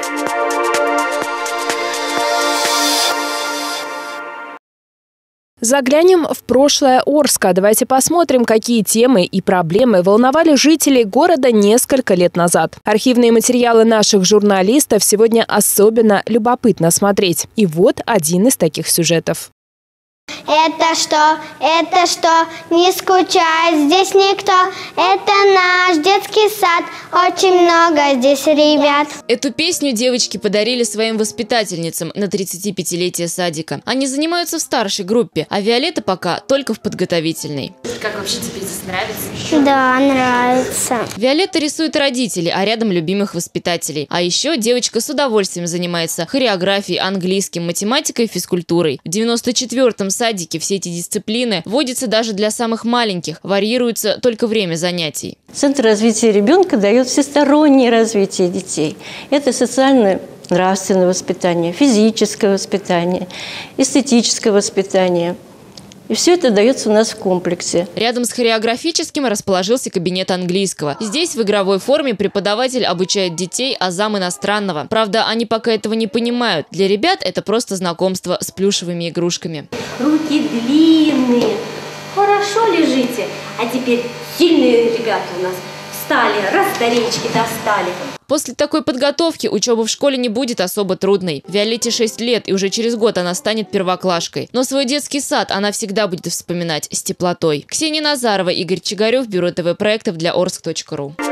Заглянем в прошлое Орска. Давайте посмотрим, какие темы и проблемы волновали жителей города несколько лет назад. Архивные материалы наших журналистов сегодня особенно любопытно смотреть. И вот один из таких сюжетов. Это что, не скучай, здесь никто. Это наш детский сад, очень много здесь ребят. Эту песню девочки подарили своим воспитательницам на 35-летие садика. Они занимаются в старшей группе, а Виолетта пока только в подготовительной. Как вообще тебе здесь нравится? Да, нравится. Виолетта рисует родителей, а рядом любимых воспитателей. А еще девочка с удовольствием занимается хореографией, английским, математикой и физкультурой. В 94-м садике все эти дисциплины вводятся даже для самых маленьких, варьируется только время занятий. Центр развития ребенка дает всестороннее развитие детей. Это социально-нравственное воспитание, физическое воспитание, эстетическое воспитание. И все это дается у нас в комплексе. Рядом с хореографическим расположился кабинет английского. Здесь в игровой форме преподаватель обучает детей азам иностранного. Правда, они пока этого не понимают. Для ребят это просто знакомство с плюшевыми игрушками. Руки длинные, хорошо лежите. А теперь сильные ребята у нас встали, раз до речки достали. После такой подготовки учеба в школе не будет особо трудной. Виолетте 6 лет, и уже через год она станет первоклашкой. Но свой детский сад она всегда будет вспоминать с теплотой. Ксения Назарова, Игорь Чигарев, Бюро ТВ проектов для Орск.ру.